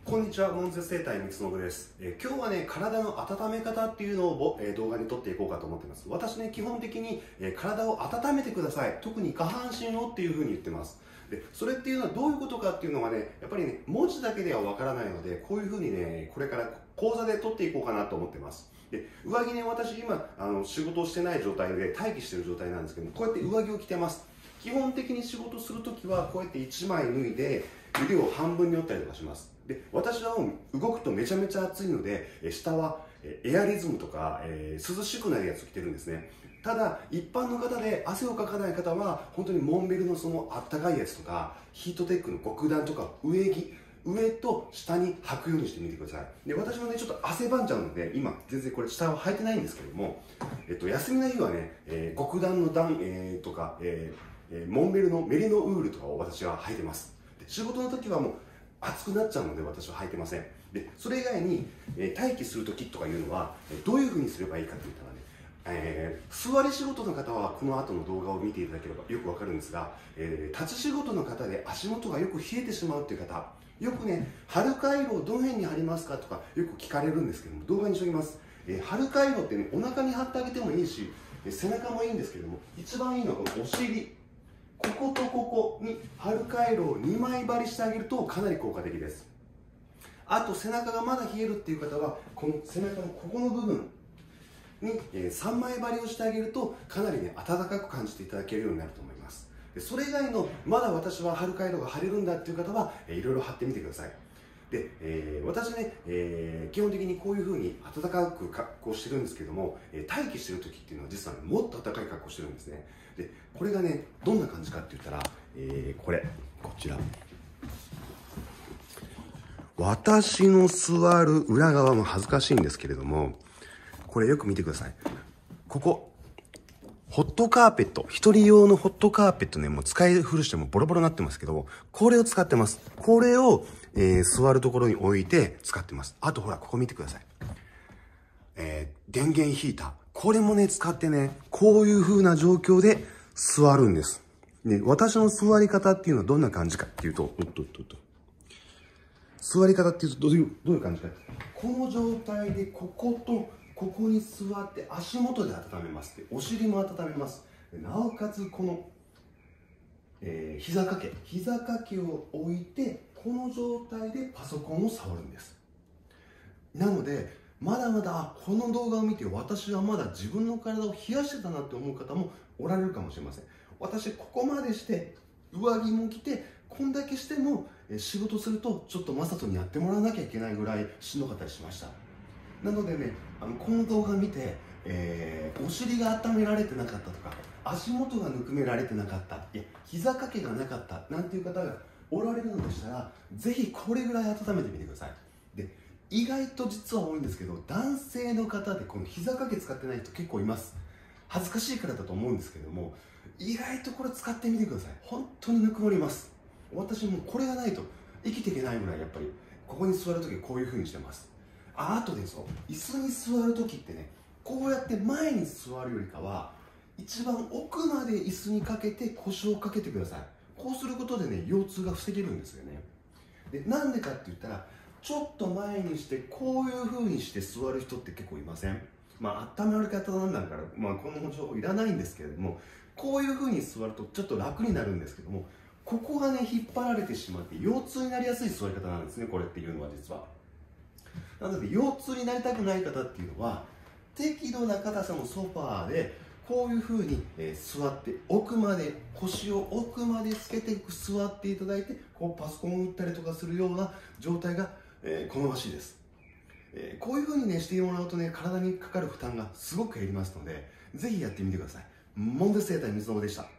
こんにちは、門絶生態三信です。今日はね、体の温め方っていうのを、動画に撮っていこうかと思っています。私ね、基本的に、体を温めてください。特に下半身をっていうふうに言ってます。で、それっていうのはどういうことかっていうのがね、やっぱりね、文字だけではわからないので、こういうふうにね、これから講座で撮っていこうかなと思ってます。で、上着ね、私今、仕事をしてない状態で待機してる状態なんですけども、こうやって上着を着てます。基本的に仕事するときは、こうやって1枚脱いで、腕を半分に折ったりとかします。で、私は動くとめちゃめちゃ暑いので、下はエアリズムとか、涼しくなるやつを着てるんですね。ただ、一般の方で汗をかかない方は、本当にモンベルのそのあったかいやつとか、ヒートテックの極暖とか、上と下に履くようにしてみてください。で、私もね、ちょっと汗ばんじゃうので、今、全然これ下は履いてないんですけども、休みの日はね、極暖のとか、モンベルのメリノウールとかを私は履いてます。で、仕事の時はもう暑くなっちゃうので私は履いてません。で、それ以外に、待機する時とかいうのはどういうふうにすればいいかといったらね、座り仕事の方はこの後の動画を見ていただければよくわかるんですが、立ち仕事の方で足元がよく冷えてしまうという方、よくね、春回路をどの辺に貼りますかとかよく聞かれるんですけども、動画にしておきます。春回路ってね、お腹に貼ってあげてもいいし、背中もいいんですけども、一番いいのはこのお尻、こことここに春回路を2枚張りしてあげるとかなり効果的です。あと背中がまだ冷えるっていう方はこの背中のここの部分に3枚張りをしてあげるとかなりね暖かく感じていただけるようになると思います。それ以外のまだ私は春回路が貼れるんだっていう方はいろいろ貼ってみてください。で、私ね、基本的にこういう風に暖かく格好してるんですけども、待機してる時っていうのは実は、ね、もっと暖かい格好してるんですね。で、これがね、どんな感じかって言ったら、こちら。私の座る裏側も恥ずかしいんですけれども、これよく見てください。ここ、ホットカーペット、一人用のホットカーペットね、もう使い古してもボロボロになってますけど、これを使ってます。これを、座るところに置いて使ってます。あとほら、ここ見てください。電源ヒーター。これもね、使ってね、こういう風な状況で座るんです。で、私の座り方っていうのはどんな感じかっていうと、座り方っていうとどういう感じかっていうと、この状態でこことここに座って足元で温めます。で、お尻も温めます。なおかつこの、膝掛けを置いてこの状態でパソコンを触るんです。なのでまだまだこの動画を見て私はまだ自分の体を冷やしてたなって思う方もおられるかもしれません。私ここまでして上着も着てこんだけしても仕事するとちょっとマサトにやってもらわなきゃいけないぐらいしんどかったりしました。なのでね、この動画見て、お尻が温められてなかったとか足元がぬくめられてなかった、いや膝掛けがなかったなんていう方がおられるのでしたら、ぜひこれぐらい温めてみてください。で、意外と実は多いんですけど、男性の方でこの膝掛け使ってない人結構います。恥ずかしいからだと思うんですけども、意外とこれ使ってみてください。本当にぬくもります。私もこれがないと生きていけないぐらい、やっぱりここに座るときこういう風にしてます。あとですよ、椅子に座るときってね、こうやって前に座るよりかは一番奥まで椅子にかけて腰をかけてください。こうすることでね、腰痛が防げるんですよね。で、なんでかって言ったら、ちょっと前にしてこういう風にして座る人って結構いません？まあ温まり方なんだから、まあこの情報いらないんですけれども、こういう風に座るとちょっと楽になるんですけども、ここがね引っ張られてしまって腰痛になりやすい座り方なんですね、これっていうのは実は。なので腰痛になりたくない方っていうのは、適度な硬さのソファーでこういう風に座って奥まで腰を奥までつけて座っていただいて、こうパソコンを打ったりとかするような状態が好ましいです。こういう風にねしてもらうとね、体にかかる負担がすごく減りますので、ぜひやってみてください。門絶生態三信でした。